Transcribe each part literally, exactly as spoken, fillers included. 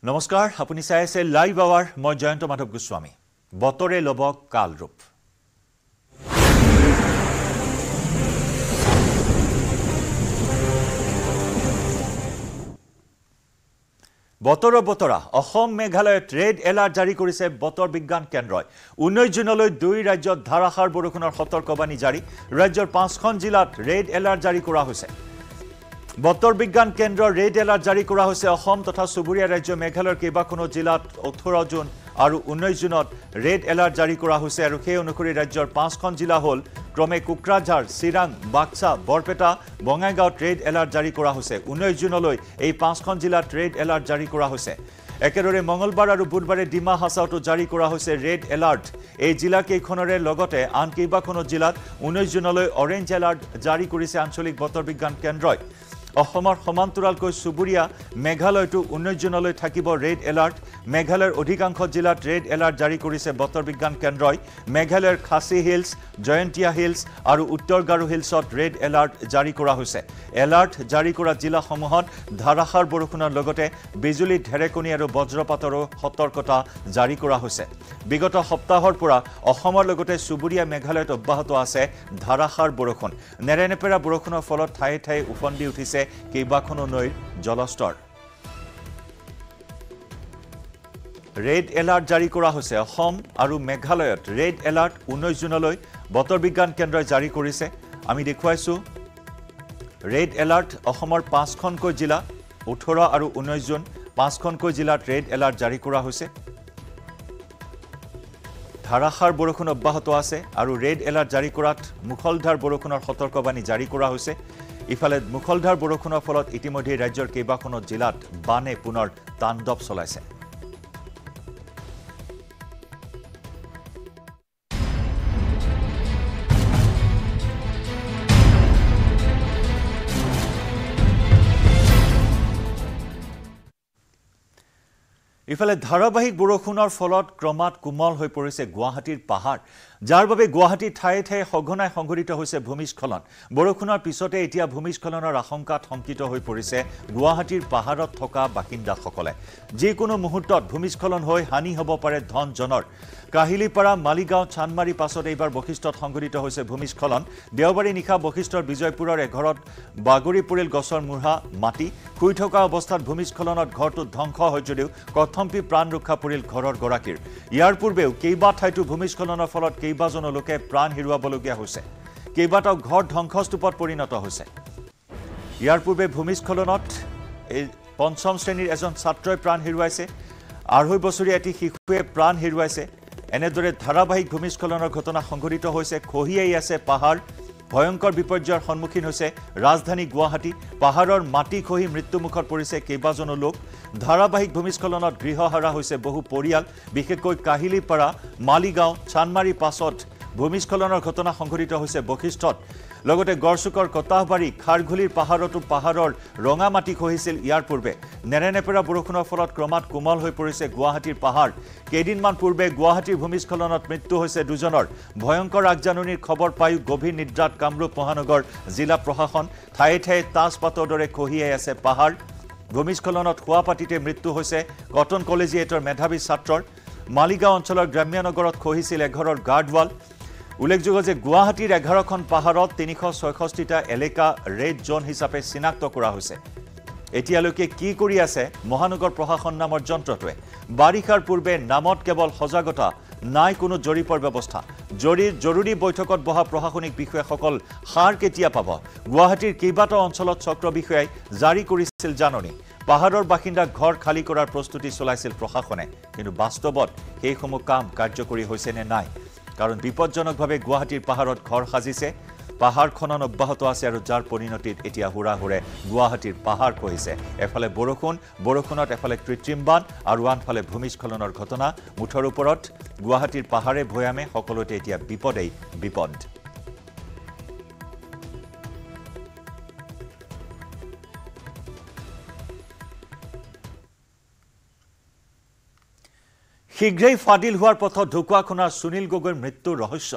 নমস্কাৰ আপুনি চাই আছে লাইভ আৱাৰ মই জয়ন্ত মাধৱ গোস্বামী বতৰে লবক কাল ৰূপ বতৰ বতৰা অসম মেঘালয়ত ৰেড এলাৰ্ট জাৰি কৰিছে বতৰ বিজ্ঞান কেন্দ্ৰই ঊনৈশ জুনলৈ দুই ৰাজ্যত ধাৰাসাৰ বৰষুণৰ সতৰ্কবাণী জাৰি ৰাজ্যৰ পাঁচখন জিলাত ৰেড এলাৰ্ট জাৰি কৰা হৈছে বতৰ বিজ্ঞান কেন্দ্ৰৰ ৰেড এলাৰ্ট জাৰি কৰা হৈছে অসম তথা সুবুৰীয়া ৰাজ্য মেঘালয়ৰ কেইবাখনো জিলাত ওঠৰ জুন আৰু ঊনৈশ জুনত ৰেড এলাৰ্ট জাৰি কৰা হৈছে আৰু সেই অনুসৰি ৰাজ্যৰ পাঁচখন জিলা হ'ল ক্ৰমে কোকৰাঝাৰ চিৰাং বাক্সা বৰপেটা বঙাইগাঁৱত ৰেড এলাৰ্ট জাৰি কৰা হৈছে ঊনৈশ জুনলৈ এই পাঁচখন জিলাত ৰেড এলাৰ্ট জাৰি কৰা হৈছে একেদৰে মঙ্গলবাৰ আৰু বুধবাৰে ডিমা হাছাওতো জাৰি কৰা হৈছে ৰেড এলাৰ্ট এই জিলা কেইখনৰে লগতে আন কেইবাখনো জিলাত ঊনৈশ জুনলৈ অৰেঞ্জ এলাৰ্ট জাৰি কৰিছে আঞ্চলিক বতৰ বিজ্ঞান কেন্দ্ৰই অসমৰ সমান্তৰালকৈ সুবুৰীয়া মেঘালয়তো ঊনৈশ জুনলৈ থাকিব ৰেড এলাৰ্ট মেঘালয়ৰ অধিকাংশ জিলাত ৰেড এলাৰ্ট জাৰি কৰিছে বতৰ বিজ্ঞান কেন্দ্ৰই মেঘালয়ৰ খাছী হিলছ জয়ন্তীয়া হিলছ আৰু উত্তৰ গাৰো হিলছত ৰেড এলাৰ্ট জাৰি কৰা হৈছে এলাৰ্ট জাৰি কৰা জিলাসমূহত ধাৰাসাৰ বৰষুণৰ লগতে বিজুলী ঢেৰেকণী আৰু বজ্ৰপাতৰো সতৰ্কতা জাৰি কৰা হৈছে বিগত সপ্তাহৰ পৰা অসমৰ লগতে সুবুৰীয়া মেঘালয়ত অব্যাহত আছে ধাৰাসাৰ বৰষুণ নেৰেনেপেৰা বৰষুণৰ ফলত ঠায়ে ঠায়ে উফন্দি উঠিছে কেইবাখনো নৈৰ জলস্তৰ ৰেড এলাৰ্ট জাৰি কৰা হৈছে অসম আৰু মেঘালয়ত ৰেড এলাৰ্ট ঊনৈশ জুনলৈ বতৰ বিজ্ঞান কেন্দ্ৰই জাৰি কৰিছে আমি দেখুৱাইছো ৰেড এলাৰ্ট অসমৰ পাঁচখনকৈ জিলা ওঠৰ আৰু ঊনৈশ জুন পাঁচখনকৈ জিলাত ৰেড এলাৰ্ট জাৰি কৰা হৈছে ধাৰাসাৰ বৰষুণ অব্যাহত আছে আৰু ৰেড এলাৰ্ট জাৰি কৰাত মুখলধাৰ বৰষুণৰ সতৰ্কবাণী জাৰি কৰা হৈছে ইফালে মুখলধাৰ বৰষুণৰ ফলত ইতিমধ্যে ৰাজ্যৰ কেইবাখনো জিলাত বানে পুনৰ তাণ্ডৱ চলাইছে ইফালে ধাৰাবাহিক বৰষুণৰ ফলত ক্ৰমাৎ কোমল হৈ পৰিছে গুৱাহাটীৰ পাহাৰ যাৰ বাবে গুৱাহাটীৰ ঠায়ে ঠায়ে সঘনাই সংঘটিত হৈছে ভূমিস্খলন বৰষুণৰ পিছতে এতিয়া ভূমিস্খলনৰ আশংকাত শংকিত হৈ পৰিছে গুৱাহাটীৰ পাহাৰত থকা বাসিন্দাসকলে যিকোনো মুহূৰ্তত ভূমিস্খলন হৈ হানি হ'ব পাৰে ধন জনৰ কাহিলিপাৰা মালিগাঁও চানমাৰী পাছত এইবাৰ বশিষ্ঠত সংঘটিত হৈছে ভূমিস্খলন দেওবাৰী নিশা বশিষ্ঠৰ বিজয়পুৰৰ এঘৰত বাগৰি পৰিল গছৰ মুঢ়া মাটি শুই থকা অৱস্থাত ভূমিস্খলনত ঘৰটো ধ্বংস হয় যদিও কথম্পি প্ৰাণ ৰক্ষা পৰিল ঘৰৰ গৰাকীৰ ইয়াৰ পূৰ্বেও কেইবা ঠাইতো ভূমিস্খলনৰ ফলত কেইবাজনো লোকে প্ৰাণ হেৰুৱাবলগীয়া হৈছে কেইবাটাও ঘৰ ধ্বংসস্তূপত পৰিণত হৈছে ইয়াৰ পূৰ্বে ভূমিস্খলনত এই পঞ্চম শ্ৰেণীৰ এজন ছাত্ৰই প্ৰাণ হেৰুৱাইছে আঢ়ৈ বছৰীয়া এটি শিশুৱে প্ৰাণ হেৰুৱাইছে এনেদৰে ধাৰাবাহিক ভূমিস্খলনৰ ঘটনা সংঘটিত হৈছে খহিয়াই আছে পাহাৰ ভয়ংকৰ বিপৰ্যয়ৰ সন্মুখীন হৈছে ৰাজধানী গুৱাহাটী পাহাৰৰ মাটি খহি মৃত্যুমুখত পৰিছে কেইবাজনো লোক ধাৰাবাহিক ভূমিস্খলনত গৃহহাৰা হৈছে বহু পৰিয়াল বিশেষকৈ কাহিলিপাৰা মালিগাঁও চানমাৰী পাছত ভূমিস্খলনৰ ঘটনা সংঘটিত হৈছে বশিষ্ঠত লগতে গড়চুকৰ কটাহবাৰী খাৰঘুলিৰ পাহাৰতো পাহাৰৰ ৰঙা মাটি খহিছিল ইয়াৰ পূৰ্বে নেৰেনেপেৰা বৰষুণৰ ফলত ক্ৰমাৎ কোমল হৈ পৰিছে গুৱাহাটীৰ পাহাৰ কেইদিনমান পূৰ্বে গুৱাহাটীৰ ভূমিস্খলনত মৃত্যু হৈছে দুজনৰ ভয়ংকৰ আগজাননীৰ খবৰ পাই গভীৰ নিদ্ৰাত কামৰূপ মহানগৰ জিলা প্ৰশাসন ঠায়ে ঠায়ে তাজপাতৰ দৰে খহিয়াই আছে পাহাৰ ভূমিস্খলনত হোৱাপাতিতে মৃত্যু হৈছে কটন কলেজিয়েটৰ মেধাৱী ছাত্ৰৰ মালিগাঁও অঞ্চলৰ গ্ৰাম্যনগৰত খহিছিল এঘৰৰ গাৰ্ডৱাল উল্লেখযোগ্য যে গুৱাহাটীৰ এঘাৰখন পাহাৰত তিনিশ ছয়ষষ্ঠিটা এলেকা ৰেড জোন হিচাপে চিনাক্ত কৰা হৈছে এতিয়ালৈকে কি কৰি আছে মহানগৰ প্ৰশাসন নামৰ যন্ত্ৰটোৱে বাৰিষাৰ পূৰ্বে নামত কেৱল সজাগতা নাই কোনো জৰীপৰ ব্যৱস্থা জৰী জৰুৰী বৈঠকত বহা প্ৰশাসনিক বিষয়াসকল সাৰ কেতিয়া পাব গুৱাহাটীৰ কেইবাটাও অঞ্চলত চক্ৰ বিষয়াই জাৰি কৰিছিল জাননী পাহাৰৰ বাসিন্দাক ঘৰ খালী কৰাৰ প্ৰস্তুতি চলাইছিল প্ৰশাসনে কিন্তু বাস্তৱত সেইসমূহ কাম কাৰ্যকৰী হৈছে নে নাই কাৰণ বিপজ্জনকভাৱে গুৱাহাটীৰ পাহাৰত ঘৰ সাজিছে পাহাৰ খনন অব্যাহত আছে আৰু যাৰ পৰিণতিত এতিয়া হুৰাহুৰে গুৱাহাটীৰ পাহাৰ খহিছে এফালে বৰষুণ বৰষুণত এফালে কৃত্ৰিম বান আৰু আনফালে ভূমিস্খলনৰ ঘটনা মুঠৰ ওপৰত গুৱাহাটীৰ পাহাৰে ভৈয়ামে সকলোতে এতিয়া বিপদেই বিপদ শীঘ্ৰেই ফাদিল হোৱাৰ পথত ঢুকুৱাখনাৰ সুনীল গগৈৰ মৃত্যুৰ ৰহস্য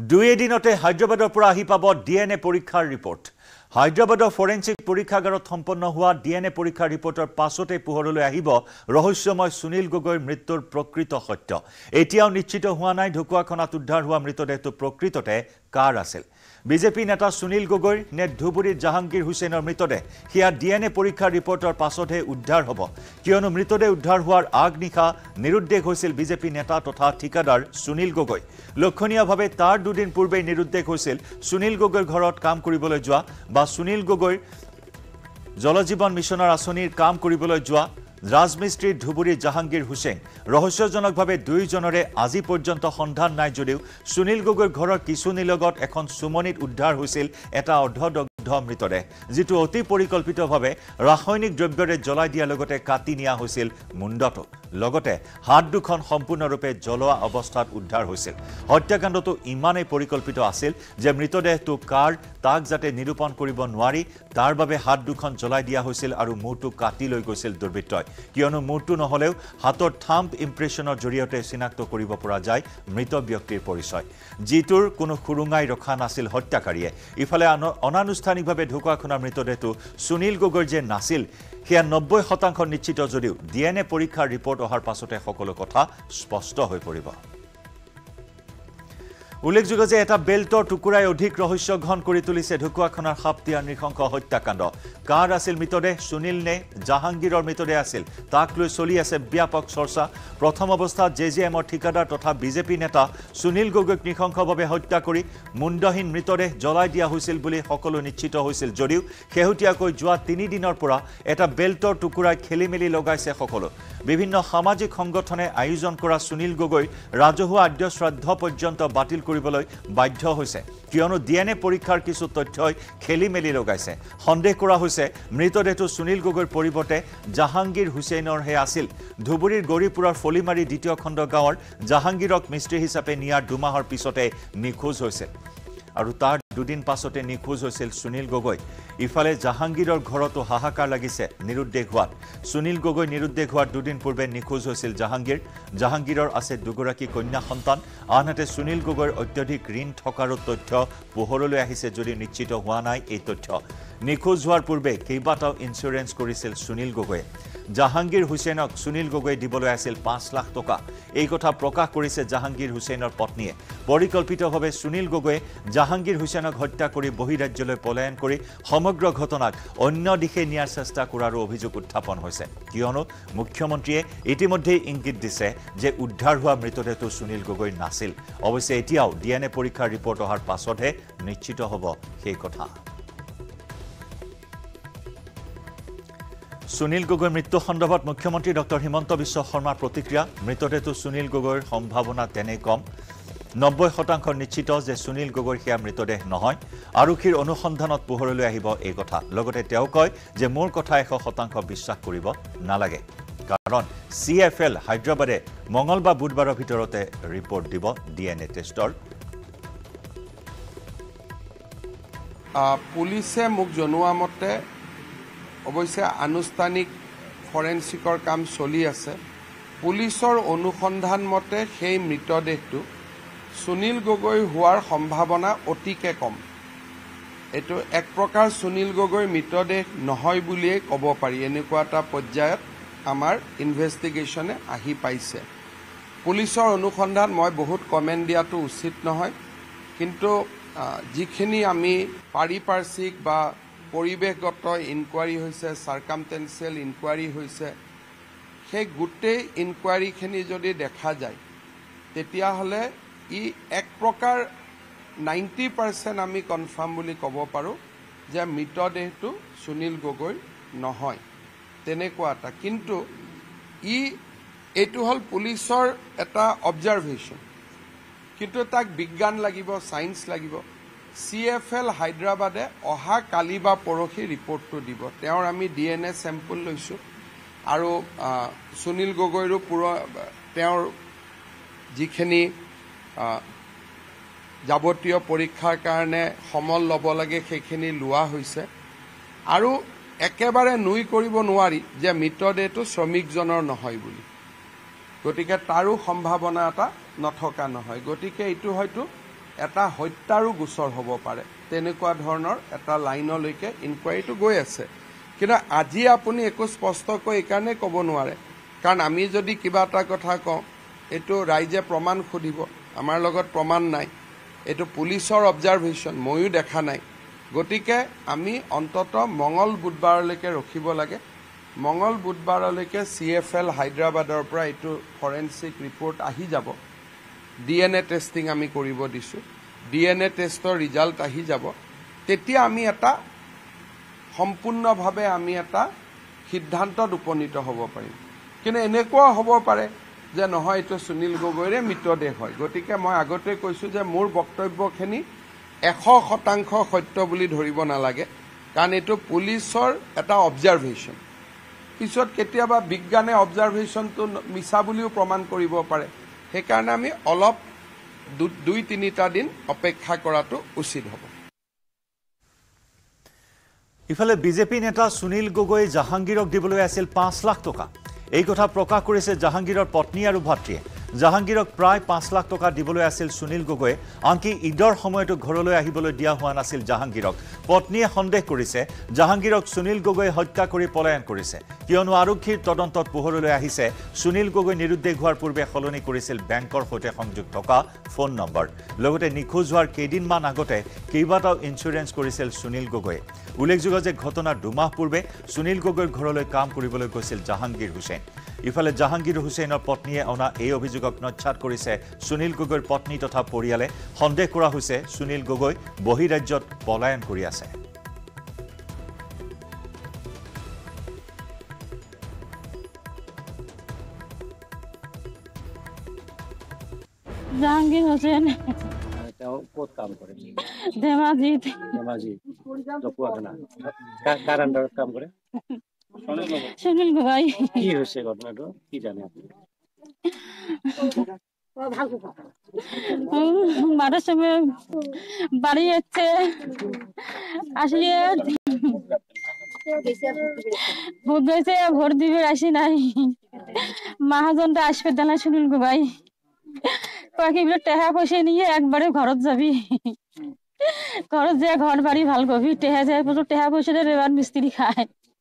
দুই এদিনতে হায়দৰাবাদৰ পৰা আহি পাব ডি এন এ পৰীক্ষাৰ ৰিপৰ্ট। হায়দৰাবাদৰ ফৰেন্সিক পৰীক্ষাগাৰত সম্পন্ন হোৱা ডি এন এ পৰীক্ষাৰ ৰিপৰ্টৰ পাছতে পোহৰলৈ আহিব ৰহস্যময় সুনীল গগৈৰ মৃত্যুৰ প্ৰকৃত সত্য। এতিয়াও নিশ্চিত হোৱা নাই ঢকুৱাখনাত উদ্ধাৰ হোৱা মৃতদেহটো প্ৰকৃততে কাৰ আছিল। বিজেপি নেতা সুনীল গগৈৰ নে ধুবুৰীৰ জাহাংগীৰ হুছেইনৰ মৃতদেহ সেয়া ডি এন এ পৰীক্ষাৰ ৰিপৰ্টৰ পাছতহে উদ্ধাৰ হ'ব, কিয়নো মৃতদেহ উদ্ধাৰ হোৱাৰ আগনিশা নিৰুদ্দেশ হৈছিল বিজেপি নেতা তথা ঠিকাদাৰ সুনীল গগৈ। লক্ষণীয়ভাৱে তাৰ দুদিন পূৰ্বেই নিৰুদ্দেশ হৈছিল সুনীল গগৈৰ ঘৰত কাম কৰিবলৈ যোৱা বা সুনীল গগৈৰ জলজীৱন মিছনৰ আঁচনিৰ কাম কৰিবলৈ যোৱা ৰাজমিস্ত্ৰী ধুবুৰীৰ জাহাংগীৰ হুছেইন। ৰহস্যজনকভাৱে দুয়োজনৰে আজি পৰ্যন্ত সন্ধান নাই যদিও সুনীল গগৈৰ ঘৰৰ কিছু নিলগত এখন সুমনিত উদ্ধাৰ হৈছিল এটা অৰ্ধদগ্ধ মৃতদেহ, যিটো অতি পৰিকল্পিতভাৱে ৰাসায়নিক দ্ৰব্যৰে জ্বলাই দিয়াৰ লগতে কাটি নিয়া হৈছিল মুণ্ডটো। লগতে হাত দুখন সম্পূৰ্ণৰূপে জ্বলোৱা অৱস্থাত উদ্ধাৰ হৈছিল। হত্যাকাণ্ডটো ইমানেই পৰিকল্পিত আছিল যে মৃতদেহটো কাৰ তাক যাতে নিৰূপণ কৰিব নোৱাৰি তাৰ বাবে হাত দুখন জ্বলাই দিয়া হৈছিল আৰু মূৰটো কাটি লৈ গৈছিল দুৰ্বৃত্তই, কিয়নো মূৰটো নহ'লেও হাতৰ থাম্প ইম্প্ৰেশ্যনৰ জৰিয়তে চিনাক্ত কৰিব পৰা যায় মৃত ব্যক্তিৰ পৰিচয়, যিটোৰ কোনো সুৰুঙাই ৰখা নাছিল হত্যাকাৰীয়ে। ইফালে অনানুষ্ঠানিকভাৱে ঢকুৱাখনাৰ মৃতদেহটো সুনীল গগৈৰ যে নাছিল সেয়া নব্বৈ শতাংশ নিশ্চিত যদিও ডি এন এ পৰীক্ষাৰ ৰিপৰ্ট অহাৰ পাছতে সকলো কথা স্পষ্ট হৈ পৰিব। উল্লেখযোগ্য যে এটা বেল্টৰ টুকুৰাই অধিক ৰহস্য ঘন কৰি তুলিছে ঢকুৱাখনাৰ সাপটিয়াৰ নৃশংস হত্যাকাণ্ড। কাৰ আছিল মৃতদেহ, সুনীল নে জাহাংগীৰৰ মৃতদেহ আছিল, তাক লৈ চলি আছে ব্যাপক চৰ্চা। প্ৰথম অৱস্থাত জে জে এমৰ ঠিকাদাৰ তথা বিজেপি নেতা সুনীল গগৈক নৃশংসভাৱে হত্যা কৰি মুণ্ডহীন মৃতদেহ জ্বলাই দিয়া হৈছিল বুলি সকলো নিশ্চিত হৈছিল যদিও শেহতীয়াকৈ যোৱা তিনিদিনৰ পৰা এটা বেল্টৰ টুকুৰাই খেলি মেলি লগাইছে সকলো। বিভিন্ন সামাজিক সংগঠনে আয়োজন কৰা সুনীল গগৈ ৰাজহুৱা আদ্য শ্ৰাদ্ধ পৰ্যন্ত বাতিল কৰিবলৈ বাধ্য হৈছে, কিয়নো ডি এন এ পৰীক্ষাৰ কিছু তথ্যই খেলি মেলি লগাইছে। সন্দেহ কৰা হৈছে মৃতদেহটো সুনীল গগৈৰ পৰিৱৰ্তে জাহাংগীৰ হুছেইনৰহে আছিল। ধুবুৰীৰ গৌৰীপুৰৰ ফলিমাৰী দ্বিতীয় খণ্ড গাঁৱৰ জাহাংগীৰক মিস্ত্ৰী হিচাপে নিয়াৰ দুমাহৰ পিছতে নিখোজ হৈছিল আৰু তাৰ দুদিন পাছতে নিখোজ হৈছিল সুনীল গগৈ। ইফালে জাহাংগীৰৰ ঘৰতো হাহাকাৰ লাগিছে নিৰুদ্দেশ হোৱাত। সুনীল গগৈ নিৰুদ্দেশ হোৱাৰ দুদিন পূৰ্বে নিখোজ হৈছিল জাহাংগীৰ। জাহাংগীৰৰ আছে দুগৰাকী কন্যা সন্তান। আনহাতে সুনীল গগৈৰ অত্যধিক ঋণ থকাৰো তথ্য পোহৰলৈ আহিছে যদিও নিশ্চিত হোৱা নাই এই তথ্য। নিখোজ হোৱাৰ পূৰ্বে কেইবাটাও ইঞ্চুৰেঞ্চ কৰিছিল সুনীল গগৈয়ে। জাহাংগীৰ হুছেইনক সুনীল গগৈ দিবলৈ আছিল পাঁচ লাখ টকা। এই কথা প্ৰকাশ কৰিছে জাহাংগীৰ হুছেইনৰ পত্নীয়ে। পৰিকল্পিতভাৱে সুনীল গগৈয়ে জাহাংগীৰ হুছেইনক হত্যা কৰি বহিৰাজ্যলৈ পলায়ন কৰি সমগ্ৰ ঘটনাক অন্য দিশে নিয়াৰ চেষ্টা কৰাৰো অভিযোগ উত্থাপন হৈছে, কিয়নো মুখ্যমন্ত্ৰীয়ে ইতিমধ্যেই ইংগিত দিছে যে উদ্ধাৰ হোৱা মৃতদেহটো সুনীল গগৈ নাছিল। অৱশ্যে এতিয়াও ডি এন এ পৰীক্ষাৰ ৰিপৰ্ট অহাৰ পাছতহে নিশ্চিত হ'ব সেই কথা। সুনীল গগৈৰ মৃত্যু সন্দৰ্ভত মুখ্যমন্ত্ৰী ডক্টৰ হিমন্ত বিশ্ব শৰ্মাৰ প্ৰতিক্ৰিয়া। মৃতদেহটো সুনীল গগৈৰ সম্ভাৱনা তেনেই কম। নব্বৈ শতাংশ নিশ্চিত যে সুনীল গগৈৰ সেয়া মৃতদেহ নহয়। আৰক্ষীৰ অনুসন্ধানত পোহৰলৈ আহিব এই কথা। লগতে তেওঁ কয় যে মোৰ কথা এশ শতাংশ বিশ্বাস কৰিব নালাগে, কাৰণ চি এফ এল হায়দৰাবাদে মঙল বা বুধবাৰৰ ভিতৰতে ৰিপৰ্ট দিব ডি এন এ টেষ্টৰ। পুলিচে মোক জনোৱা মতে অৱশ্যে আনুষ্ঠানিক ফৰেন্সিকৰ কাম চলি আছে। পুলিচৰ অনুসন্ধান মতে সেই মৃতদেহটো সুনীল গগৈ হোৱাৰ সম্ভাৱনা অতিকে কম। এইটো এক প্ৰকাৰ সুনীল গগৈৰ মৃতদেহ নহয় বুলিয়েই ক'ব পাৰি। এনেকুৱা এটা পৰ্যায়ত আমাৰ ইনভেষ্টিগেশ্যনে আহি পাইছে। পুলিচৰ অনুসন্ধান মই বহুত কমেণ্ট দিয়াটো উচিত নহয়, কিন্তু যিখিনি আমি পাৰিপাৰ্শ্বিক বা পৰিৱেশগত ইনকুৱাৰী হৈছে, চাৰ্কামটেঞ্চিয়েল ইনকুৱাৰী হৈছে, সেই গোটেই ইনকুৱাৰীখিনি যদি দেখা যায় তেতিয়াহ'লে ই এক প্ৰকাৰ নাইণ্টি পাৰ্চেণ্ট আমি কনফাৰ্ম বুলি ক'ব পাৰোঁ যে মৃতদেহটো সুনীল গগৈ নহয়, তেনেকুৱা এটা। কিন্তু ই এইটো হ'ল পুলিচৰ এটা অবজাৰভেশ্যন, কিন্তু তাক বিজ্ঞান লাগিব, ছায়েন্স লাগিব। চি এফ এল হায়দৰাবাদে অহা কালি বা পৰহি ৰিপৰ্টটো দিব। তেওঁৰ আমি ডি এন এ চেম্পল লৈছোঁ আৰু সুনীল গগৈৰো পুৰ তেওঁৰ যিখিনি যাৱতীয় পৰীক্ষাৰ কাৰণে সমল ল'ব লাগে সেইখিনি লোৱা হৈছে। আৰু একেবাৰে নুই কৰিব নোৱাৰি যে মৃতদেহটো শ্ৰমিকজনৰ নহয় বুলি, গতিকে তাৰো সম্ভাৱনা এটা নথকা নহয়। গতিকে এইটো হয়তো এটা হত্যাৰো গোচৰ হ'ব পাৰে তেনেকুৱা ধৰণৰ এটা লাইনলৈকে ইনকুৱাৰীটো গৈ আছে কিন্তু আজি আপুনি একো স্পষ্টকৈ এইকাৰণে ক'ব নোৱাৰে কাৰণ আমি যদি কিবা এটা কথা কওঁ এইটো ৰাইজে প্ৰমাণ খুদিব আমাৰ লগত প্ৰমাণ নাই এইটো পুলিচৰ অবজাৰভেশ্যন ময়ো দেখা নাই গতিকে আমি অন্তত মঙল বুধবাৰলৈকে ৰখিব লাগে মঙল বুধবাৰলৈকে চি এফ এল হায়দৰাবাদৰ পৰা এইটো ফৰেনচিক ৰিপৰ্ট আহি যাব ডি এন এ টেষ্টিং আমি কৰিব দিছোঁ ডি এন এ টেষ্টৰ ৰিজাল্ট আহি যাব তেতিয়া আমি এটা সম্পূৰ্ণভাৱে আমি এটা সিদ্ধান্তত উপনীত হ'ব পাৰিম কিন্তু এনেকুৱা হ'ব পাৰে যে নহয় এইটো সুনীল গগৈৰে মৃতদেহ হয় গতিকে মই আগতে কৈছোঁ যে মোৰ বক্তব্যখিনি এশ শতাংশ সত্য বুলি ধৰিব নালাগে কাৰণ এইটো পুলিচৰ এটা অবজাৰভেশ্যন পিছত কেতিয়াবা বিজ্ঞানে অবজাৰভেশ্যনটো মিছা বুলিও প্ৰমাণ কৰিব পাৰে সেইকাৰণে আমি অলপ দুই তিনিটা দিন অপেক্ষা কৰাটো উচিত হ'ব ইফালে বিজেপি নেতা সুনীল গগৈ জাহাংগীৰক দিবলৈ আছিল পাঁচ লাখ টকা এই কথা প্ৰকাশ কৰিছে জাহাংগীৰৰ পত্নী আৰু ভাতৃয়ে জাহাংগীৰক প্ৰায় পাঁচ লাখ টকা দিবলৈ আছিল সুনীল গগৈ আনকি ঈদৰ সময়তো ঘৰলৈ আহিবলৈ দিয়া হোৱা নাছিল জাহাংগীৰক পত্নীয়ে সন্দেহ কৰিছে জাহাংগীৰক সুনীল গগৈ হত্যা কৰি পলায়ন কৰিছে কিয়নো আৰক্ষীৰ তদন্তত পোহৰলৈ আহিছে সুনীল গগৈ নিৰুদ্দেশ হোৱাৰ পূৰ্বে সলনি কৰিছিল বেংকৰ সৈতে সংযোগ থকা ফোন নম্বৰ লগতে নিখোজ হোৱাৰ কেইদিনমান আগতে কেইবাটাও ইঞ্চুৰেঞ্চ কৰিছিল সুনীল গগৈয়ে উল্লেখযোগ্য যে ঘটনাৰ দুমাহ পূৰ্বে সুনীল গগৈৰ ঘৰলৈ কাম কৰিবলৈ গৈছিল জাহাংগীৰ হুছেইন ইফালে জাহাংগীৰ হুছেইনৰ পত্নীয়ে অনা এই অভিযোগক নচ্ছাত কৰিছে সুনীল গগৈৰ পত্নী তথা পৰিয়ালে সন্দেহ কৰা হৈছে সুনীল গগৈ বহিৰাজ্যত পলায়ন কৰি আছে জাহাঙ্গীর হোসেন ক'ত কাম কৰে ধেমাজিত ধেমাজি জপুৱাখানা কাৰ আণ্ডাৰত কাম কৰে সুনীল গগৈ কি হৈছে ঘটনাটো কি জানে আপুনি বারোর সময় বাড়ি যাচ্ছে আসলে ভোট দিয়েছে ভোট দিবে আসি নাই মহাজনটা আসবে জানা সুনীল গগৈ কয়েক টেহা পয়সা নিয়ে একবারে ঘরত যাবি ঘরত যে ঘর বাড়ি ভাল করবি টেহা যায় প্রচুর টেহা পয়সা এবার মিস্ত্রি খায়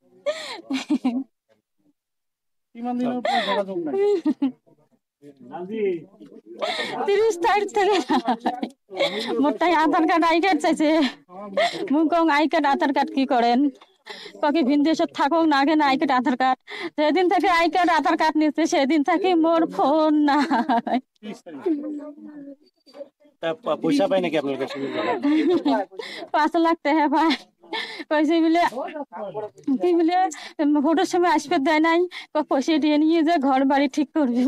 তিরিশ তারিখ থেকে মোটাই আধার কার্ড আই কার্ড চাইছে মুখ আই কার্ড আধার কার্ড কি করেন কাকি ভিনদেশত থাকুক না কেন আই কার্ড আধার কার্ড যেদিন থেকে আই কার্ড আধার কার্ড নিচ্ছে সেদিন থেকে মোর ফোন নাই পয়সা পায় নাকি আপনার কাছে পাঁচ লাখ টাকা পায় পয়সা মিলে কি মিলে ভোটের সময় আসবে দেয় নাই পয়সা দিয়ে নিয়ে যে ঘর বাড়ি ঠিক করবি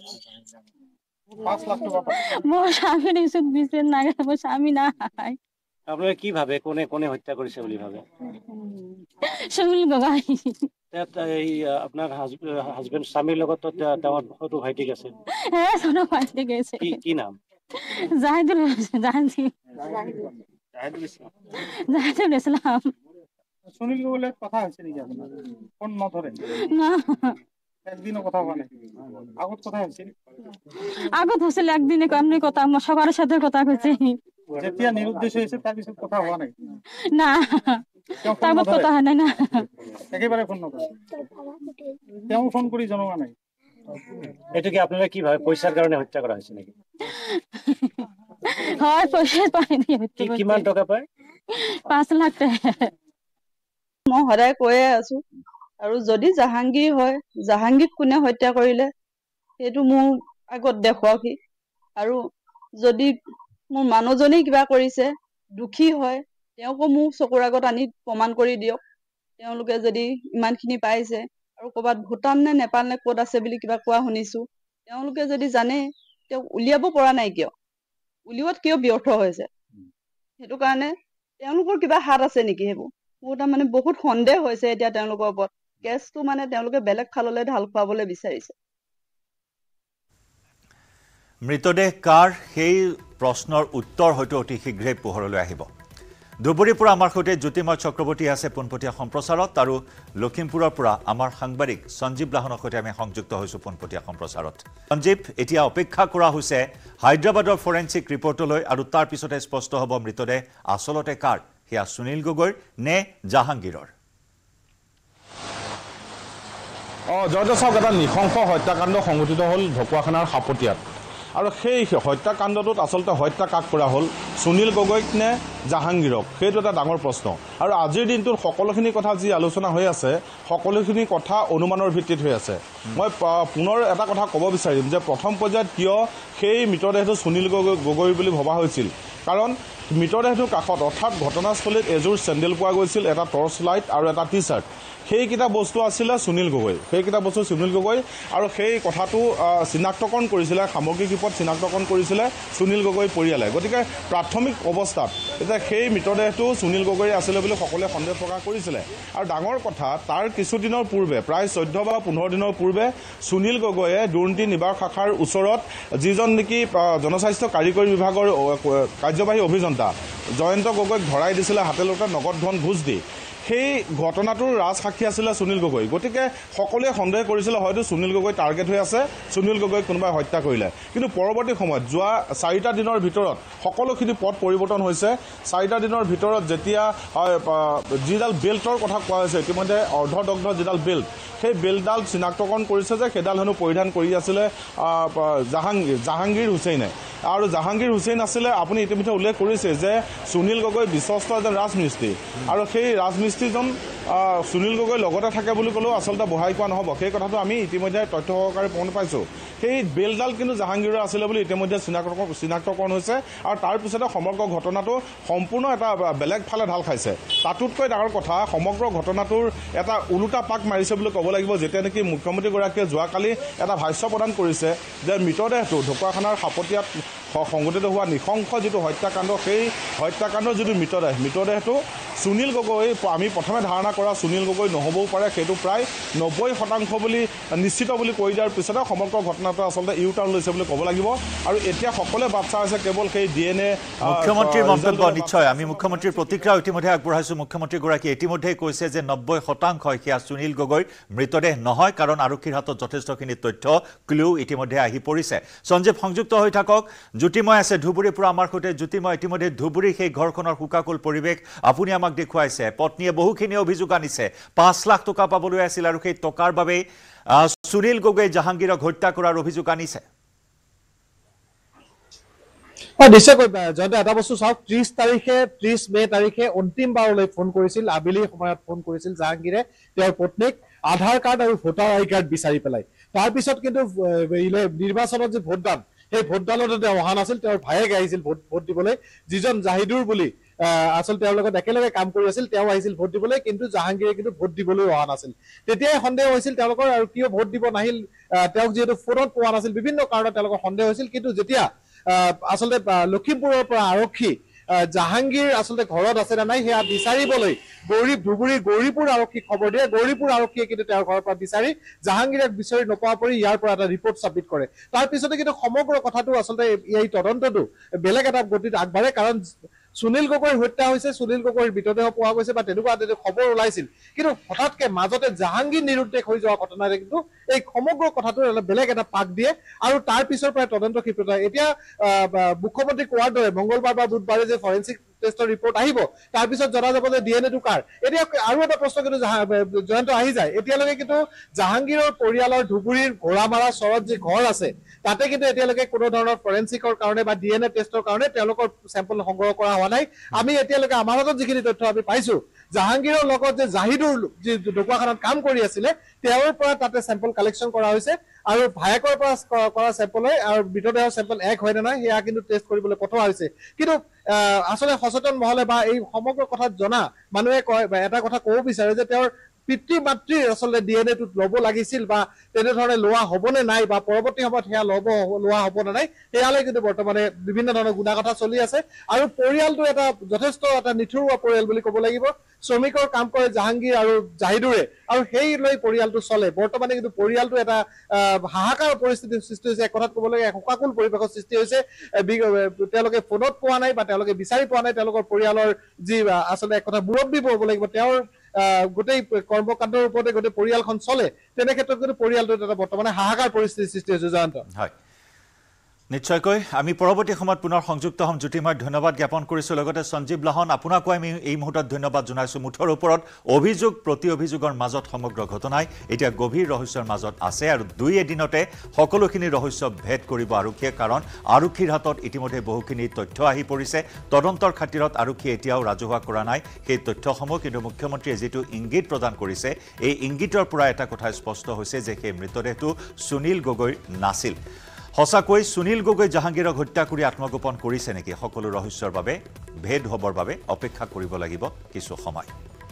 মোর স্বামী নিশুক দিচ্ছে না মোর স্বামী না আপনারা কি ভাবে কোনে কোনে হত্যা করেছে বলি ভাবে সুনীল গগৈ এই আপনার হাজবেন্ড স্বামীর লগত তো আমার সৰু ভাইটিক আছে হ্যাঁ সৰু ভাইটিক আছে কি কি নাম জাহিদুল জাহাঙ্গীর জাহিদুল ইসলাম সুনীল গগৈর কথা হয়েছে নাকি আপনার ফোন নধরে না একদিনও কথা বলে আগত কথা হয়েছে আগত হয়েছিল একদিনে এমনি কথা সবার সাথে কথা কইছি যেতিয়া নিরুদ্দেশ হয়েছে তার পিছত কথা হওয়া নাই না তার কথা হয় না একেবারে ফোন নধরে তেও ফোন করি জনোৱা নাই এটা কি আপনারা কি ভাবে পয়সার কারণে হত্যা করা হয়েছে নাকি হয় পয়সা পাই দিয়ে হত্যা কিমান টাকা পায় পাঁচ লাখ টাকা মই সদায় কৈয়ে আছো আৰু যদি জাহাংগীৰ হয় জাহাংগীৰক কোনে হত্যা কৰিলে সেইটো মোৰ আগত দেখুৱাকি আৰু যদি মোৰ মানুহজনেই কিবা কৰিছে দুখী হয় তেওঁকো মোক চকুৰ আগত আনি প্ৰমাণ কৰি দিয়ক তেওঁলোকে যদি ইমানখিনি পাইছে আৰু ক'ৰবাত ভূটান নে নেপাল নে ক'ত আছে বুলি কিবা কোৱা শুনিছো তেওঁলোকে যদি জানে তেওঁক উলিয়াব পৰা নাই কিয় উলিওৱাত কিয় ব্যৰ্থ হৈছে সেইটো কাৰণে তেওঁলোকৰ কিবা হাত আছে নেকি সেইবোৰ মোৰ তাৰমানে বহুত সন্দেহ হৈছে এতিয়া তেওঁলোকৰ ওপৰত কেছটো মানে তেওঁলোকে বেলেগ ফাললৈ ঢাল খুৱাবলৈ বিচাৰিছে মৃতদেহ কাৰ সেই প্ৰশ্নৰ উত্তৰ হয়তো অতি শীঘ্ৰে পোহৰলৈ আহিব ধুবুৰীৰ পৰা আমাৰ সৈতে জ্যোতিময় চক্ৰৱৰ্তী আছে পোনপটীয়া সম্প্ৰচাৰত আৰু লখিমপুৰৰ পৰা আমাৰ সাংবাদিক সঞ্জীৱ লাহনৰ সৈতে আমি সংযুক্ত হৈছোঁ পোনপটীয়া সম্প্ৰচাৰত। সঞ্জীৱ, এতিয়া অপেক্ষা কৰা হৈছে হায়দৰাবাদৰ ফৰেন্সিক ৰিপৰ্টলৈ আৰু তাৰ পিছতে স্পষ্ট হ'ব মৃতদেহ আচলতে কাৰ, সেয়া সুনীল গগৈৰ নে জাহাংগীৰৰ। অঁ জয়দেৱ চাওক, এটা নৃশংস হত্যাকাণ্ড সংঘটিত হ'ল ঢকুৱাখানাৰ সাপতীয়াত আৰু সেই হত্যাকাণ্ডটোত আচলতে হত্যা কাক কৰা হ'ল, সুনীল গগৈক নে জাহাংগীৰক, সেইটো এটা ডাঙৰ প্ৰশ্ন। আৰু আজিৰ দিনটোত সকলোখিনি কথা যি আলোচনা হৈ আছে সকলোখিনি কথা অনুমানৰ ভিত্তিত হৈ আছে। মই পুনৰ এটা কথা ক'ব বিচাৰিম যে প্ৰথম পৰ্যায়ত কিয় সেই মৃতদেহটো সুনীল গগৈ গগৈ বুলি ভবা হৈছিল, কাৰণ মৃতদেহটোৰ কাষত অৰ্থাৎ ঘটনাস্থলীত এযোৰ চেণ্ডেল পোৱা গৈছিল, এটা টৰ্চ লাইট আৰু এটা টি চাৰ্ট। সেইকেইটা বস্তু আছিলে সুনীল গগৈ, সেইকেইটা বস্তু সুনীল গগৈ আৰু সেই কথাটো চিনাক্তকৰণ কৰিছিলে, সামগ্ৰিক ৰূপত চিনাক্তকৰণ কৰিছিলে সুনীল গগৈ পৰিয়ালে। গতিকে প্ৰাথমিক অৱস্থাত এতিয়া সেই মৃতদেহটো সুনীল গগৈ আছিলে বুলি সকলোৱে সন্দেহ প্ৰকাশ কৰিছিলে। আৰু ডাঙৰ কথা, তাৰ কিছুদিনৰ পূৰ্বে প্ৰায় চৈধ্য বা পোন্ধৰ দিনৰ পূৰ্বে সুনীল গগৈয়ে দুৰ্নীতি নিবাৰণ শাখাৰ ওচৰত যিজন নেকি জনস্বাস্থ্য কাৰিকৰী বিভাগৰ কাৰ্যবাহী অভিযন্তা জয়ন্ত গগৈক ধৰাই দিছিলে হাতে লোটা নগদ ধন ঘোষ দি। সেই ঘটনাটোৰ ৰাজসাক্ষী আছিলে সুনীল গগৈ। গতিকে সকলোৱে সন্দেহ কৰিছিলে হয়তো সুনীল গগৈ টাৰ্গেট হৈ আছে, সুনীল গগৈক কোনোবাই হত্যা কৰিলে। কিন্তু পৰৱৰ্তী সময়ত যোৱা চাৰিটা দিনৰ ভিতৰত সকলোখিনি পথ পৰিৱৰ্তন হৈছে। চাৰিটা দিনৰ ভিতৰত যেতিয়া যিডাল বেল্টৰ কথা কোৱা হৈছে, ইতিমধ্যে অৰ্ধদগ্ধ যিডাল বেল্ট, সেই বেল্টডাল চিনাক্তকৰণ কৰিছে যে সেইডাল হেনো পৰিধান কৰি আছিলে জাহাংগীৰ জাহাংগীৰ হুছেইনে। আৰু জাহাংগীৰ হুছেইন আছিলে, আপুনি ইতিমধ্যে উল্লেখ কৰিছে যে সুনীল গগৈ বিশ্বস্ত এজন ৰাজমিস্ত্ৰী, আৰু সেই ৰাজমিস্ত্ৰীজন সুনীল গগৈ লগতে থাকে বুলি ক'লেও আচলতে বহাই কোৱা নহ'ব। সেই কথাটো আমি ইতিমধ্যে তথ্য সহকাৰে প্ৰমাণ পাইছোঁ। সেই বেলডাল কিন্তু জাহাংগীৰৰ আছিলে বুলি ইতিমধ্যে চিনাক্ত চিনাক্তকৰণ হৈছে। আৰু তাৰ পিছতে সমগ্ৰ ঘটনাটো সম্পূৰ্ণ এটা বেলেগ ফালে ঢাল খাইছে। তাতোতকৈ ডাঙৰ কথা, সমগ্ৰ ঘটনাটোৰ এটা ওলোটা পাক মাৰিছে বুলি ক'ব লাগিব, যেতিয়া নেকি মুখ্যমন্ত্ৰীগৰাকীয়ে যোৱাকালি এটা ভাষ্য প্ৰদান কৰিছে যে মৃতদেহটো ঢকুৱাখানাৰ সাপতীয়াত সংঘটিত হোৱা নৃশংস যিটো হত্যাকাণ্ড, সেই হত্যাকাণ্ডৰ যিটো মৃতদেহ মৃতদেহটো সুনীল গগৈ, আমি প্ৰথমে ধাৰণা কৰা সুনীল গগৈ নহ'বও পাৰে, সেইটো প্ৰায় নব্বৈ শতাংশ বুলি নিশ্চিত বুলি কৈ দিয়াৰ পিছতে সমগ্ৰ ঘটনাটো আচলতে ইউ টাৰ্ণ লৈছে বুলি ক'ব লাগিব। আৰু এতিয়া সকলোৱে বাট চাই আছে কেৱল সেই ডি এন এ মুখ্যমন্ত্ৰীৰ মন্তব্য। নিশ্চয় আমি মুখ্যমন্ত্ৰীৰ প্ৰতিক্ৰিয়া ইতিমধ্যে আগবঢ়াইছোঁ। মুখ্যমন্ত্ৰীগৰাকীয়ে ইতিমধ্যে কৈছে যে নব্বৈ শতাংশ সেয়া সুনীল গগৈৰ মৃতদেহ নহয়, কাৰণ আৰক্ষীৰ হাতত যথেষ্টখিনি তথ্য ক্লু ইতিমধ্যে আহি পৰিছে। সঞ্জীৱ সংযুক্ত হৈ থাকক। জ্যোতিময় আছে ধুবুৰীৰ পৰা আমাৰ সৈতে। জ্যোতিময়, ইতিমধ্যে ধুবুৰীৰ সেই ঘৰখনৰ শোকাকুল পৰিৱেশ আপুনি আমাক দেখুৱাইছে। পত্নীয়ে বহুখিনি অভিযোগ আনিছে, পাঁচ লাখ টকা পাবলৈ আছিল আৰু সেই টকাৰ বাবেই সুনীল গগৈ জাহাংগীৰক হত্যা কৰাৰ অভিযোগ আনিছে। নিশ্চয়কৈ জয়ন্ত, এটা বস্তু চাওক, ত্ৰিশ তাৰিখে ত্ৰিশ মে তাৰিখে অন্তিমবাৰলৈ ফোন কৰিছিল, আবেলি সময়ত ফোন কৰিছিল জাহাংগীৰে তেওঁৰ পত্নীক আধাৰ কাৰ্ড আৰু ভোটাৰ আই কাৰ্ড বিচাৰি পেলাই। তাৰপিছত কিন্তু নিৰ্বাচনত যে ভোটদান, সেই ভোটদানতো তেওঁ অহা নাছিল। তেওঁৰ ভায়েক আহিছিল ভোট ভোট দিবলৈ, যিজন জাহিদুৰ বুলি আচলতে তেওঁৰ লগত একেলগে কাম কৰি আছিল, তেওঁ আহিছিল ভোট দিবলৈ, কিন্তু জাহাংগীৰে কিন্তু ভোট দিবলৈ অহা নাছিল। তেতিয়াই সন্দেহ হৈছিল তেওঁলোকৰ, আৰু কিয় ভোট দিব নাহিল, তেওঁক যিহেতু ফোনত পোৱা নাছিল, বিভিন্ন কাৰণত তেওঁলোকৰ সন্দেহ হৈছিল। কিন্তু যেতিয়া আচলতে লখিমপুৰৰ পৰা আৰক্ষী জাহাংগীৰ আচলতে ঘৰত আছে নে নাই সেয়া বিচাৰিবলৈ গৌৰী ধুবুৰীৰ গৌৰীপুৰ আৰক্ষীক খবৰ দিয়ে, গৌৰীপুৰ আৰক্ষীয়ে কিন্তু তেওঁৰ ঘৰৰ পৰা বিচাৰি জাহাংগীৰক বিচাৰি নোপোৱা পৰি ইয়াৰ পৰা এটা ৰিপৰ্ট ছাবমিট কৰে। তাৰ পিছতে কিন্তু সমগ্ৰ কথাটো আচলতে এই তদন্তটো বেলেগ এটা গতিত আগবাঢ়ে, কাৰণ সুনীল গগৈৰ হত্যা হৈছে, সুনীল গগৈৰ মৃতদেহ পোৱা গৈছে বা তেনেকুৱা খবৰ ওলাইছিল। কিন্তু হঠাৎকে মাজতে জাহাংগীৰ নিৰুদ্দেশ হৈ যোৱা ঘটনাৰে কিন্তু এই সমগ্ৰ কথাটো বেলেগ এটা পাক দিয়ে, আৰু তাৰ পিছৰ পৰা তদন্ত ক্ষিপ্ৰতা। এতিয়া মুখ্যমন্ত্ৰী কোৱাৰ দৰে মংগলবাৰ বা বুধবাৰে যে ফৰেন্সিক টেষ্টৰ ৰিপৰ্ট আহিব, তাৰপিছত জনা যাব যে ডি এন এটো কাৰ। এতিয়া আৰু এটা প্ৰশ্ন কিন্তু জয়ন্ত আহি যায়, এতিয়ালৈকে কিন্তু জাহাংগীৰৰ পৰিয়ালৰ ধুবুৰীৰ ঘোঁৰামাৰা চৰত যি ঘৰ আছে, তাতে কিন্তু এতিয়ালৈকে কোনো ধৰণৰ ফৰেন্সিকৰ কাৰণে বা ডি এন এ টেষ্টৰ কাৰণে তেওঁলোকৰ চেম্পল সংগ্ৰহ কৰা হোৱা নাই। আমি এতিয়ালৈকে আমাৰ হাতত যিখিনি তথ্য আমি পাইছো, জাহাংগীৰৰ লগত যে জাহিদুৰ যি ঢকুৱাখানাত কাম কৰি আছিলে, তেওঁৰ পৰা তাতে চেম্পল কালেকশ্যন কৰা হৈছে, আৰু ভায়েকৰ পৰা কৰা চেম্পল হয়, আৰু মৃতদেহৰ চেম্পল এক হয় নে নাই সেয়া কিন্তু টেষ্ট কৰিবলৈ পঠোৱা হৈছে। কিন্তু আচলতে সচেতন মহলে বা এই সমগ্ৰ কথাত জনা মানুহে কয়, এটা কথা ক'ব বিচাৰে যে তেওঁৰ পিতৃ মাতৃৰ আচলতে ডি এন এটোত ল'ব লাগিছিল বা তেনেধৰণে লোৱা হ'বনে নাই বা পৰৱৰ্তী সময়ত সেয়া ল'ব লোৱা হ'ব নে নাই সেয়ালৈ কিন্তু বৰ্তমানে বিভিন্ন ধৰণৰ গুণা কথা চলি আছে আৰু পৰিয়ালটো এটা যথেষ্ট এটা নিঠুৰুৱা পৰিয়াল বুলি ক'ব লাগিব শ্ৰমিকৰ কাম কৰে জাহাংগীৰ আৰু জাহিদুৰে আৰু সেই লৈ পৰিয়ালটো চলে বৰ্তমানে কিন্তু পৰিয়ালটো এটা হাহাকাৰ পৰিস্থিতিৰ সৃষ্টি হৈছে এক কথাত ক'বলৈ শোকাকুল পৰিৱেশৰ সৃষ্টি হৈছে তেওঁলোকে ফোনত পোৱা নাই বা তেওঁলোকে বিচাৰি পোৱা নাই তেওঁলোকৰ পৰিয়ালৰ যি আচলতে এক কথা মুৰব্বী ক'ব লাগিব তেওঁৰ গোটেই কৰ্মকাণ্ডৰ ওপৰতে গোটেই পৰিয়ালখন চলে তেনে ক্ষেত্ৰত কিন্তু পৰিয়ালটোত এটা বৰ্তমানে হাহাকাৰ পৰিস্থিতিৰ সৃষ্টি হৈছে জয়ন্ত হয় নিশ্চয়কৈ আমি পৰৱৰ্তী সময়ত পুনৰ সংযুক্ত হ'ম জ্যোতিৰ্ময় ধন্যবাদ জ্ঞাপন কৰিছোঁ লগতে সঞ্জীৱ লাহন আপোনাকো আমি এই মুহূৰ্তত ধন্যবাদ জনাইছোঁ মুঠৰ ওপৰত অভিযোগ প্ৰতি অভিযোগৰ মাজত সমগ্ৰ ঘটনাই এতিয়া গভীৰ ৰহস্যৰ মাজত আছে আৰু দুই এদিনতে সকলোখিনি ৰহস্য ভেদ কৰিব আৰক্ষীয়ে কাৰণ আৰক্ষীৰ হাতত ইতিমধ্যে বহুখিনি তথ্য আহি পৰিছে তদন্তৰ খাতিৰত আৰক্ষীয়ে এতিয়াও ৰাজহুৱা কৰা নাই সেই তথ্যসমূহ কিন্তু মুখ্যমন্ত্ৰীয়ে যিটো ইংগিত প্ৰদান কৰিছে এই ইংগিতৰ পৰা এটা কথা স্পষ্ট হৈছে যে সেই মৃতদেহটো সুনীল গগৈৰ নাছিল সঁচাকৈ সুনীল গগৈ জাহাংগীৰক হত্যা কৰি আত্মগোপন কৰিছে নেকি সকলো ৰহস্যৰ বাবে ভেদ হ'বৰ বাবে অপেক্ষা কৰিব লাগিব কিছু সময়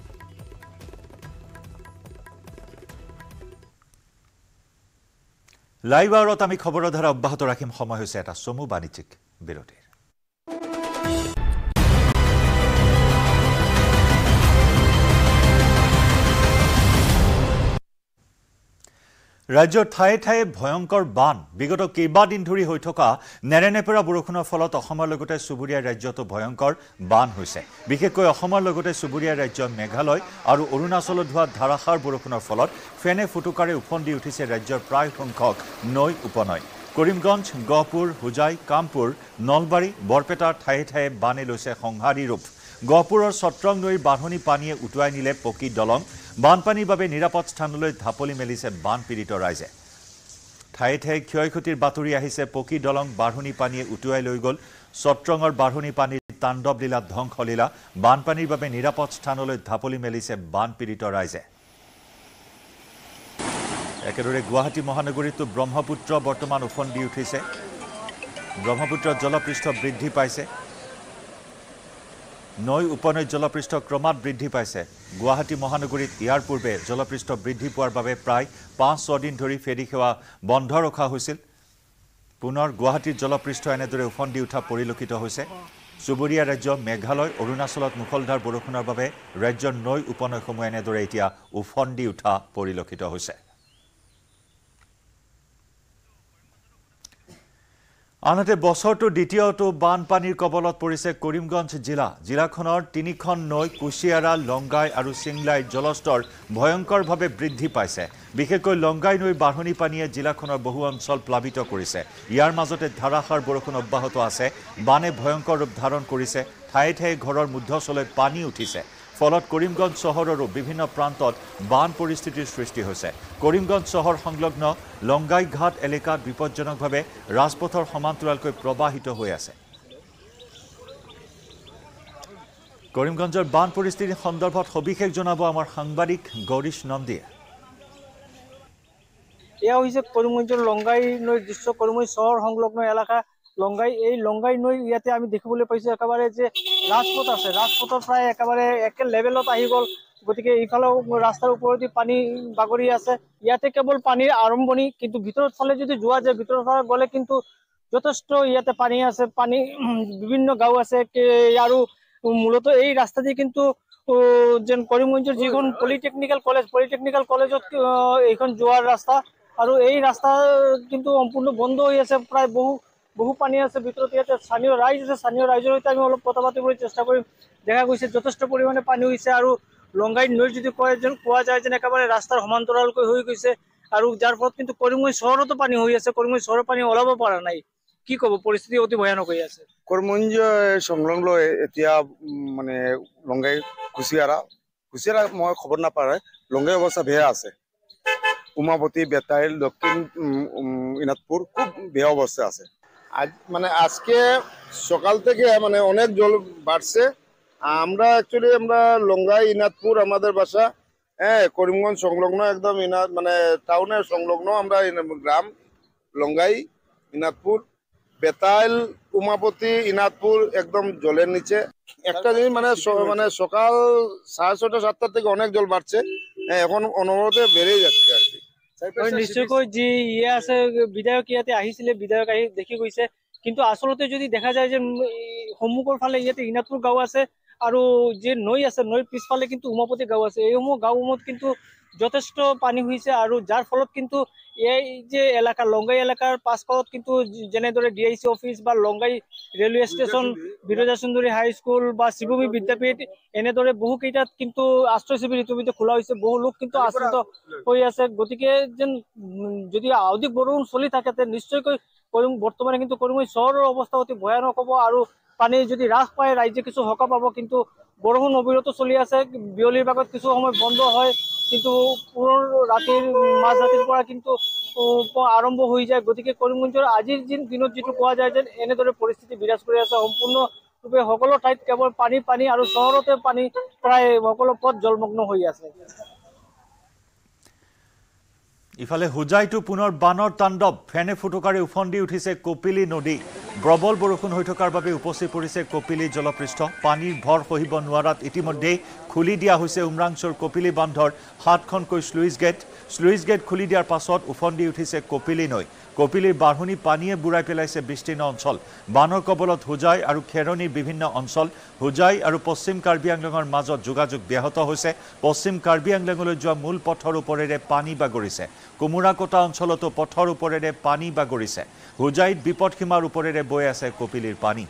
লাইভ আৱাৰত আমি খবৰৰ ধাৰা অব্যাহত ৰাখিম সময় হৈছে এটা চমু বাণিজ্যিক বিৰতিৰ ৰাজ্যৰ ঠায়ে ঠায়ে ভয়ংকৰ বান বিগত কেইবাদিন ধৰি হৈ থকা নেৰেনেপেৰা বৰষুণৰ ফলত অসমৰ লগতে চুবুৰীয়া ৰাজ্যতো ভয়ংকৰ বান হৈছে বিশেষকৈ অসমৰ লগতে চুবুৰীয়া ৰাজ্য মেঘালয় আৰু অৰুণাচলত হোৱা ধাৰাসাৰ বৰষুণৰ ফলত ফেনে ফুটুকাৰে উফন্দি উঠিছে ৰাজ্যৰ প্ৰায় সংখ্যক নৈ উপনৈ কৰিমগঞ্জ গহপুৰ হুজাই কামপুৰ নলবাৰী বৰপেটাৰ ঠায়ে ঠায়ে বানে লৈছে সংহাৰী ৰূপ গহপুৰৰ সত্ৰং নৈৰ বাঢ়নি পানীয়ে উটুৱাই নিলে পকী দলং বানপানীৰ বাবে নিৰাপদ স্থানলৈ ঢাপলি মেলিছে বানপীড়িত ৰাইজে ঠায়ে ঠায়ে ক্ষয়ক্ষতিৰ বাতৰি আহিছে পকী দলং বাঢ়নি পানীয়ে উটুৱাই লৈ গ'ল সত্ৰঙৰ বাঢ়নি পানীৰ তাণ্ডৱ লীলা ধ্বংস লীলা বানপানীৰ বাবে নিৰাপদ স্থানলৈ ঢাপলি মেলিছে বানপীড়িত ৰাইজে একেদৰে গুৱাহাটী মহানগৰীতো ব্ৰহ্মপুত্ৰ বৰ্তমান উফন্দি উঠিছে ব্ৰহ্মপুত্ৰৰ জলপৃষ্ঠ বৃদ্ধি পাইছে নৈ উপনৈত জলপৃষ্ঠ ক্ৰমাৎ বৃদ্ধি পাইছে গুৱাহাটী মহানগৰীত ইয়াৰ পূৰ্বে জলপৃষ্ঠ বৃদ্ধি পোৱাৰ বাবে প্ৰায় পাঁচ ছদিন ধৰি ফেৰী সেৱা বন্ধ ৰখা হৈছিল পুনৰ গুৱাহাটীৰ জলপৃষ্ঠ এনেদৰে উফন্দি উঠা পৰিলক্ষিত হৈছে চুবুৰীয়া ৰাজ্য মেঘালয় অৰুণাচলত মুখলধাৰ বৰষুণৰ বাবে ৰাজ্যৰ নৈ উপনৈসমূহ এনেদৰে এতিয়া উফন্দি উঠা পৰিলক্ষিত হৈছে আনহাতে বছৰটোৰ দ্বিতীয়টো বানপানীৰ কবলত পৰিছে কৰিমগঞ্জ জিলা জিলাখনৰ তিনিখন নৈ কুশিয়াৰা লংগাই আৰু চিংলাই জলস্তৰ ভয়ংকৰভাৱে বৃদ্ধি পাইছে বিশেষকৈ লংগাই নৈৰ বাঢ়নি পানীয়ে জিলাখনৰ বহু অঞ্চল প্লাবিত কৰিছে ইয়াৰ মাজতে ধাৰাসাৰ বৰষুণ অব্যাহত আছে বানে ভয়ংকৰ ৰূপ ধাৰণ কৰিছে ঠায়ে ঠায়ে ঘৰৰ মধ্যচলৈ পানী উঠিছে ফলত কৰিমগঞ্জ চহৰৰো বিভিন্ন প্ৰান্তত বান পৰিস্থিতিৰ সৃষ্টি হৈছে কৰিমগঞ্জ চহৰ সংলগ্ন লংগাই ঘাট এলেকাত বিপজ্জনকভাৱে ৰাজপথৰ সমান্তৰালকৈ প্ৰবাহিত হৈ আছে কৰিমগঞ্জৰ বান পৰিস্থিতিৰ সন্দৰ্ভত সবিশেষ জনাব আমাৰ সাংবাদিক গৌৰীশ নন্দীয়ে এয়া হৈছে কৰিমগঞ্জৰ লংগাই নৈৰ দৃশ্য কৰিমগঞ্জ চহৰ সংলগ্ন এলেকা লংগাই এই লংগাই নৈ ইয়াতে আমি দেখিবলৈ পাইছো একেবাৰে যে ৰাজপথ আছে ৰাজপথৰ প্ৰায় একেবাৰে একে লেভেলত আহি গ'ল গতিকে এইফালেও ৰাস্তাৰ ওপৰেদি পানী বাগৰি আছে ইয়াতে কেৱল পানীৰ আৰম্ভণি কিন্তু ভিতৰত ফালে যদি যোৱা যায় ভিতৰৰ ফালে গ'লে কিন্তু যথেষ্ট ইয়াতে পানী আছে পানী বিভিন্ন গাঁও আছে আৰু মূলত এই ৰাস্তাদি কিন্তু যেন কৰিমগঞ্জৰ যিখন পলিটেকনিকেল কলেজ পলিটেকনিকেল কলেজত এইখন যোৱাৰ ৰাস্তা আৰু এই ৰাস্তা কিন্তু সম্পূৰ্ণ বন্ধ হৈ আছে প্ৰায় বহু বহু পানী আছে ভিতৰত ইয়াতে স্থানীয় ৰাইজ আছে স্থানীয় ৰাইজৰ সৈতে আমি অলপ কথা পাতিবলৈ চেষ্টা কৰিম দেখা গৈছে যথেষ্ট পৰিমাণে পানী হৈছে আৰু লংগাই নৈ যদি কয় যেন কোৱা যায় যেন একেবাৰে ৰাস্তাৰ সমান্তৰালকৈ হৈ গৈছে আৰু যাৰ ফলত কিন্তু কৰিমগঞ্জ চহৰতো পানী হৈ আছে কৰিমগঞ্জ চহৰৰ পানী ওলাব পৰা নাই কি ক'ব পৰিস্থিতি অতি ভয়ানক হৈ আছে কৰিমগঞ্জ সংলগ্ন এতিয়া মানে লংগাই কুশিয়াৰা কুশিয়াৰা মই খবৰ নাপায় লংগাই অৱস্থা বেয়া আছে উমাপতি বেতাইল দক্ষিণ ইনাতপুর খুব বেয়া অবস্থা আছে আজ মানে আজকে সকাল থেকে মানে অনেক জল বাড়ছে আমরা অ্যাকচুয়ালি আমরা লংগাই ইনাতপুর আমাদের বাসা হ্যাঁ করিমগঞ্জ সংলগ্ন একদম ইনাত মানে টাউনের সংলগ্ন আমরা গ্রাম লংগাই ইনাতপুর বেতাইল উমাপতি ইনাতপুর একদম জলের নিচে একটা জিনিস মানে মানে সকাল সাড়ে ছটা সাতটার থেকে অনেক জল বাড়ছে হ্যাঁ এখন অনবরতে বেড়েই যাচ্ছে আর কি নিশ্চয়কৈ যি ইয়ে আছে বিধায়ক ইয়াতে আহিছিলে বিধায়ক আহি দেখি গৈছে কিন্তু আচলতে যদি দেখা যায় যে সন্মুখৰ ফালে ইয়াতে ইনাতুৰ গাঁও আছে আৰু যে নৈ আছে নৈৰ পিছফালে কিন্তু উমাপতি গাঁও আছে এইসমূহ গাঁওসমূহত কিন্তু যথেষ্ট পানী হৈছে আৰু যাৰ ফলত কিন্তু এই যে এলেকা লংগাই এলেকাৰ পাছফালত কিন্তু যেনেদৰে ডি আই চি অফিচ বা Longai railway station Biraja Sundari high school বা শিৱভূমি বিদ্যাপীঠ এনেদৰে বহু কেইটাত কিন্তু আশ্ৰয় শিবিৰ ইতিমধ্যে খোলা হৈছে বহু লোক কিন্তু আশ্ৰিত হৈ আছে গতিকে যেন যদি অধিক বৰষুণ চলি থাকে তে নিশ্চয়কৈ কৰিম বৰ্তমানে কিন্তু কৰিমগঞ্জ চহৰৰ অৱস্থা অতি ভয়ানক হ'ব আৰু পানী যদি হ্ৰাস পায় ৰাইজে কিছু সকাহ পাব কিন্তু বৰষুণ অবিৰত চলি আছে বিয়লিৰ ভাগত কিছু সময় বন্ধ হয় কিন্তু পুনৰ ৰাতিৰ মাজ ৰাতিৰ পৰা কিন্তু আৰম্ভ হৈ যায় গতিকে কৰিমগঞ্জৰ আজিৰ দিনত যিটো কোৱা যায় যে এনেদৰে পৰিস্থিতি বিৰাজ কৰি আছে সম্পূৰ্ণৰূপে সকলো ঠাইত কেৱল পানী পানী আৰু চহৰতে পানী প্ৰায় সকলো পথ জলমগ্ন হৈ আছে ইফালে হুজাইটো পুনৰ বানৰ তাণ্ডৱ ফেনে ফুটুকাৰে উফন্দি উঠিছে কপিলী নদী প্ৰবল বৰষুণ হৈ থকাৰ বাবে উপচি পৰিছে কপিলী জলপৃষ্ঠ পানীৰ ভৰ সহিব নোৱাৰাত ইতিমধ্যে খুলি দিয়া হৈছে উমৰাংচুৰ কপিলী বান্ধৰ সাতখনকৈ স্লুইচ গেট স্লুইচ গেট খুলি দিয়াৰ পাছত উফন্দি উঠিছে কপিলী নৈ কপিলীৰ বাঢ়নী পানীয়ে বুৰাই পেলাইছে বিস্তীৰ্ণ অঞ্চল বানৰ কবলত হুজাই আৰু খেৰণীৰ বিভিন্ন অঞ্চল হুজাই আৰু পশ্চিম কাৰ্বি আংলঙৰ মাজত যোগাযোগ ব্যাহত হৈছে পশ্চিম কাৰ্বি আংলঙলৈ যোৱা মূল পথৰ ওপৰেৰে পানী বাগৰিছে কুমুৰাকটা অঞ্চলতো পথৰ ওপৰেৰে পানী বাগৰিছে হুজাইত বিপদসীমাৰ ওপৰেৰে বৈ আছে কপিলীৰ পানী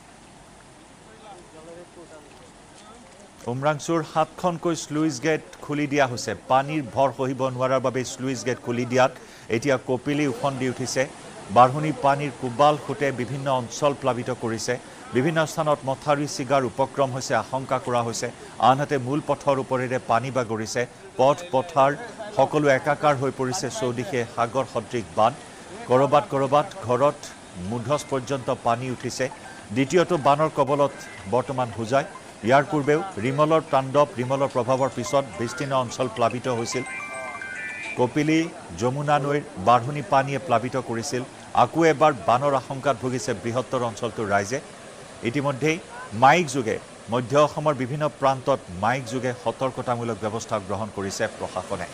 উমৰাংচুৰ সাতখনকৈ স্লুইচ গেট খুলি দিয়া হৈছে পানীৰ ভৰ সহিব নোৱাৰাৰ বাবে স্লুইচ গেট খুলি দিয়াত এতিয়া কপিলী উফন্দি উঠিছে বাঢ়নী পানীৰ কুবাল খুটে বিভিন্ন অঞ্চল প্লাবিত কৰিছে বিভিন্ন স্থানত মথাউৰি ছিগাৰ উপক্ৰম হৈছে আশংকা কৰা হৈছে আনহাতে মূল পথৰ ওপৰেৰে পানী বাগৰিছে পথ পথাৰ সকলো একাকাৰ হৈ পৰিছে চৌদিশে সাগৰ সদৃশ বান কৰবাত কৰবাত ঘৰত মুধচ পৰ্যন্ত পানী উঠিছে দ্বিতীয়টো বানৰ কবলত বৰ্তমান হুজাই ইয়াৰ পূৰ্বেও ৰিমলৰ তাণ্ডৱ ৰিমলৰ প্ৰভাৱৰ পিছত বিস্তীৰ্ণ অঞ্চল প্লাবিত হৈছিল কপিলী যমুনা নৈৰ বাঢ়নী পানীয়ে প্লাবিত কৰিছিল আকৌ এবাৰ বানৰ আশংকাত ভুগিছে বৃহত্তৰ অঞ্চলটোৰ ৰাইজে ইতিমধ্যেই মাইক যোগে মধ্য অসমৰ বিভিন্ন প্ৰান্তত মাইক যোগে সতৰ্কতামূলক ব্যৱস্থা গ্ৰহণ কৰিছে প্ৰশাসনে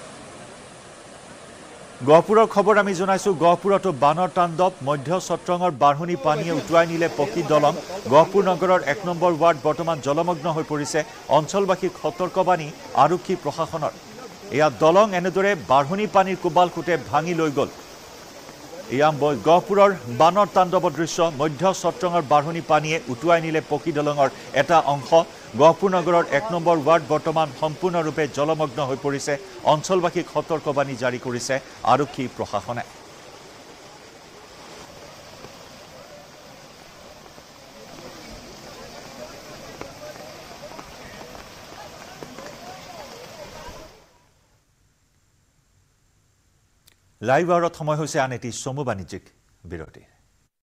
গহপুৰৰ খবৰ আমি জনাইছো গহপুৰতো বানৰ তাণ্ডৱ মধ্য সত্ৰঙৰ বাঢ়নী পানীয়ে উটুৱাই নিলে পকী দলং গহপুৰ নগৰৰ এক নম্বৰ ৱাৰ্ড বৰ্তমান জলমগ্ন হৈ পৰিছে অঞ্চলবাসীক সতৰ্কবাণী আৰক্ষী প্ৰশাসনৰ এয়া দলং এনেদৰে বাঢ়নী পানীৰ কুবাল খুটে ভাঙি লৈ গ'ল এয়া গহপুৰৰ বানৰ তাণ্ডৱৰ দৃশ্য মধ্য সত্ৰঙৰ বাঢ়নী পানীয়ে উটুৱাই নিলে পকী দলঙৰ এটা অংশ গহপুৰ নগৰৰ এক নম্বৰ ৱাৰ্ড বৰ্তমান সম্পূৰ্ণৰূপে জলমগ্ন হৈ পৰিছে অঞ্চলবাসীক সতৰ্কবাণী জাৰি কৰিছে আৰক্ষী প্ৰশাসনে লাইভ আৱাৰত সময় হৈছে আন এটি চমু বাণিজ্যিক বিৰতি